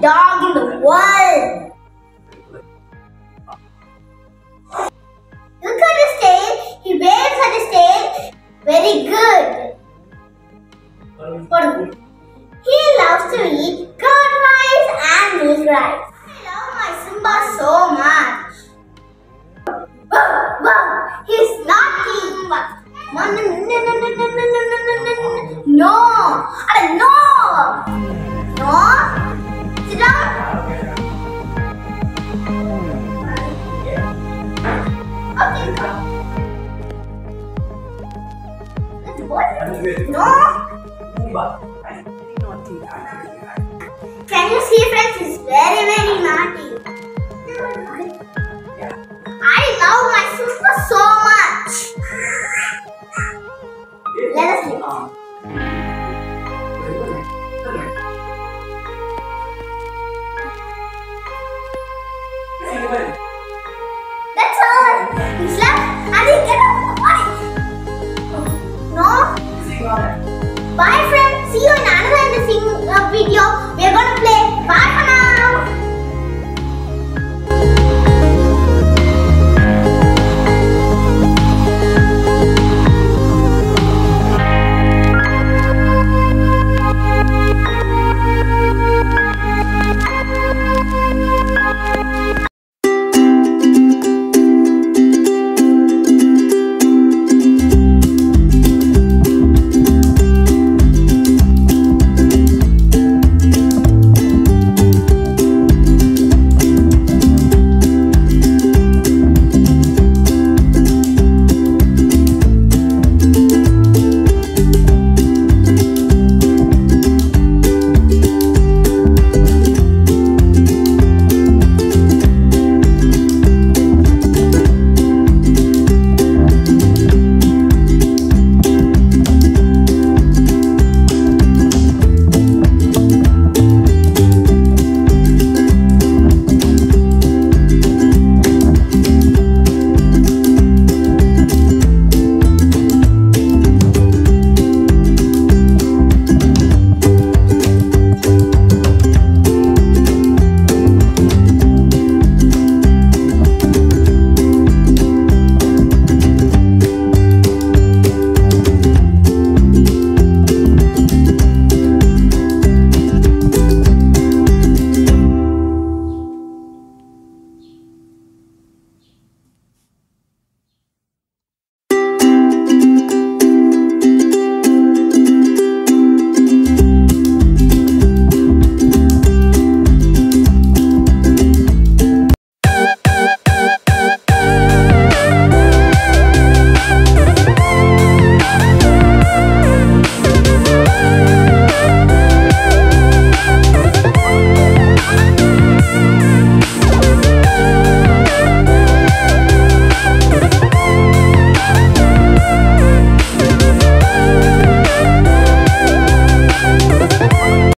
dog in the world. Look at his tail. He waves at his tail. Very good. He loves to eat curd rice and milk rice. I love my Simba so much. Wow, he's naughty. No, sit down. Okay. No. Can you see, friends? He's very, very naughty. I love my Simba so much. Let us sleep. That's all. He slept and he get up. No. Bye, friends. See you in another interesting video. We are going to play. Bye.